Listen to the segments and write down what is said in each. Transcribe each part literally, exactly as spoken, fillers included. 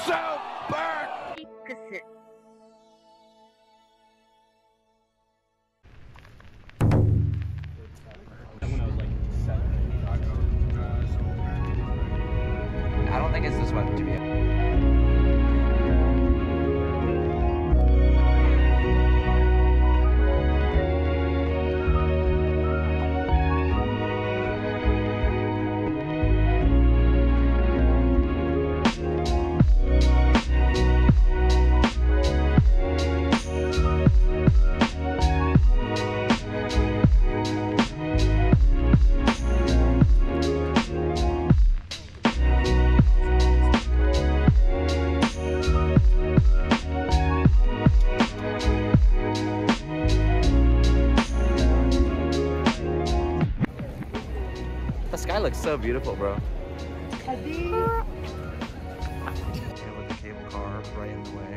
South Park! Shinkansen. I don't think it's this one, to be honest. The sky looks so beautiful, bro. And with the cable car right in the way.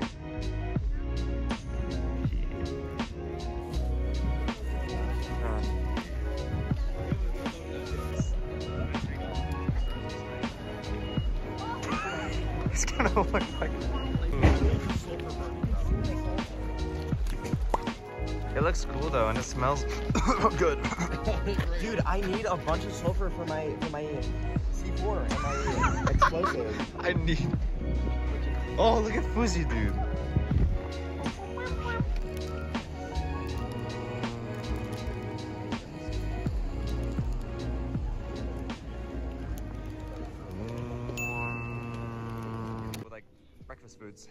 It's gonna look like. It looks cool though, and it smells good. Dude, I need a bunch of sulfur for my for my C four and my explosive. I need. Oh, look at Fuzi, dude. Mm, with like breakfast foods.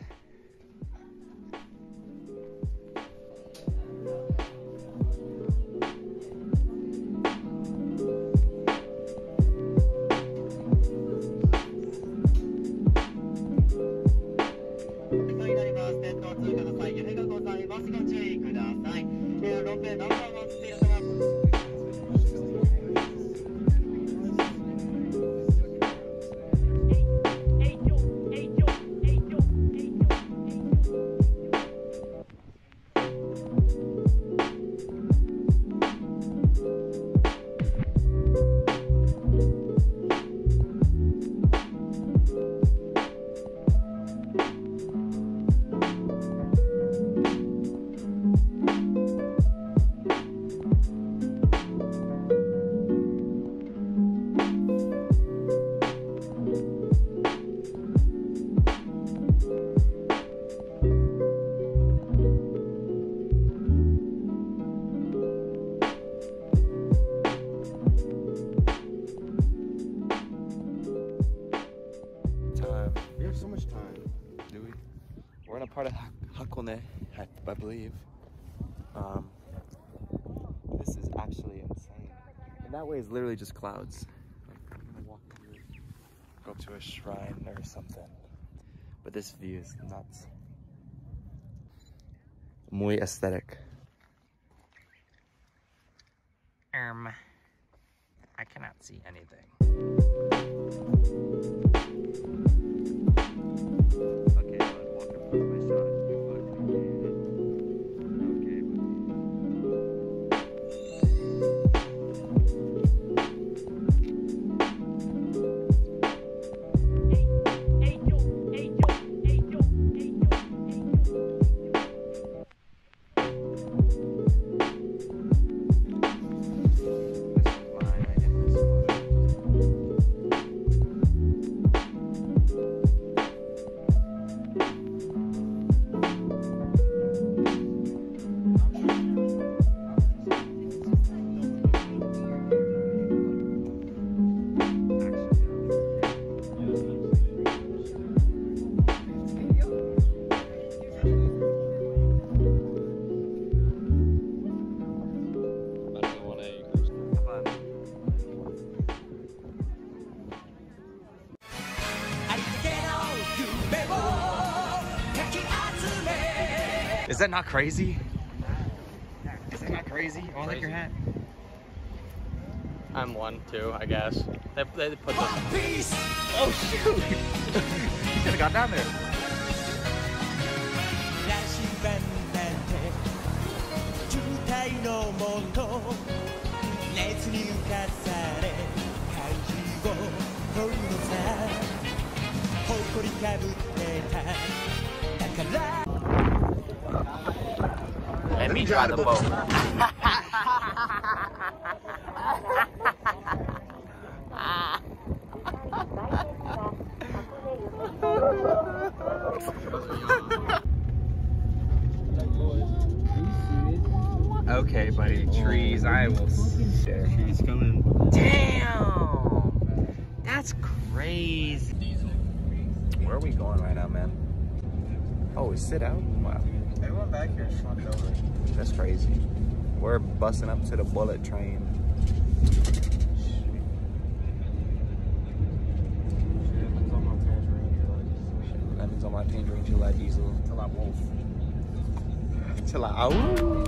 So much time. Do we? We're in a part of Hakone, I, I believe. Um, this is actually insane. And that way is literally just clouds. Like, I'm gonna walk through, go to a shrine or something. But this view is nuts. Muy aesthetic. Um, I cannot see anything. Okay, I'll walk in front of my shot. Is that not crazy? Is that not crazy? You want to lick your hat? I'm one too, I guess. They, they put this. Oh shoot! You should have got down there. Let me drive the boat. Okay, buddy. Trees. I will share. Trees coming. Damn! That's crazy. Where are we going right now, man? Oh, we sit out? Wow. Everyone back here is slumped over. That's crazy. We're busting up to the bullet train. Lemons on my tangerine, July diesel. Till I wolf. Till I ow.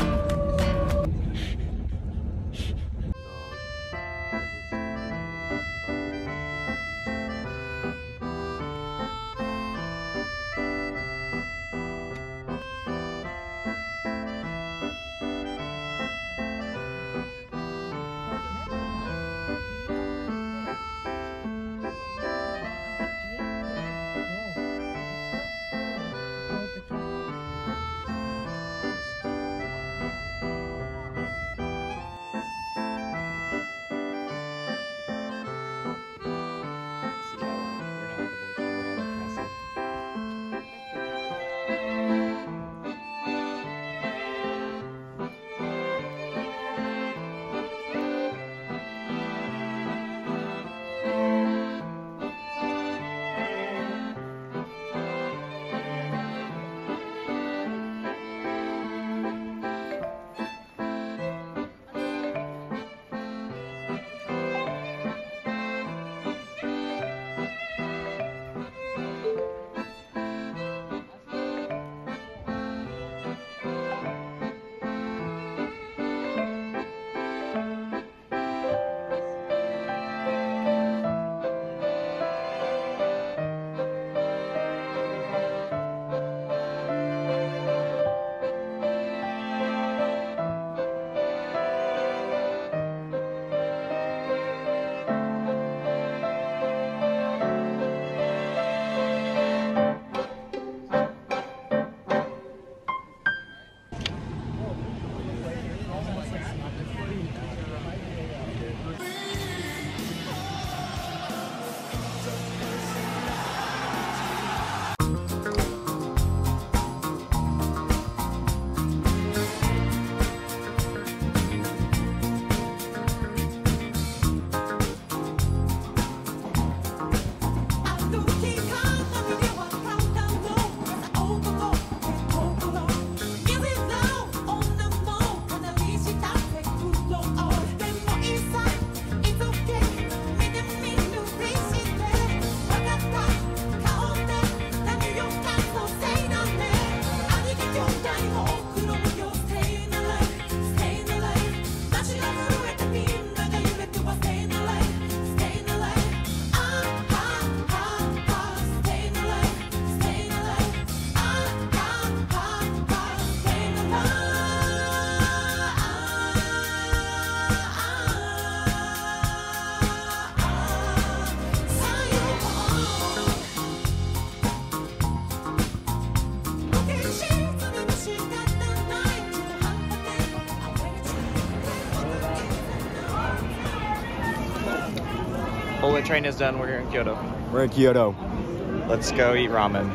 Bullet train is done. We're here in Kyoto. We're in Kyoto. Let's go eat ramen.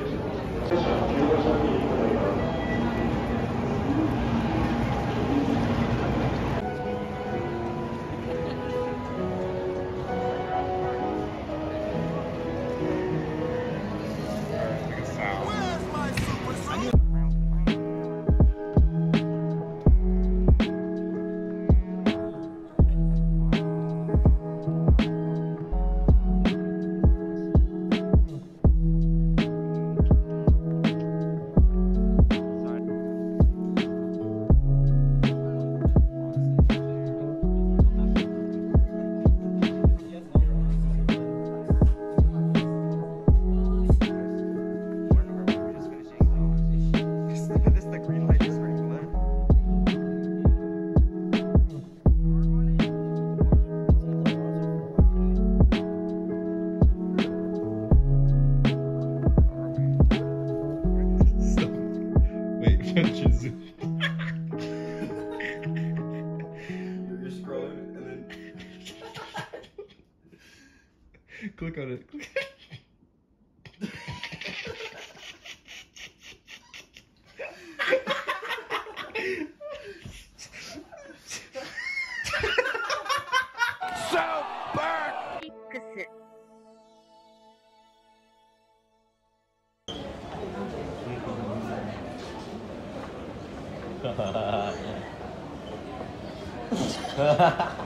Click on it. So burnt! Ha ha ha.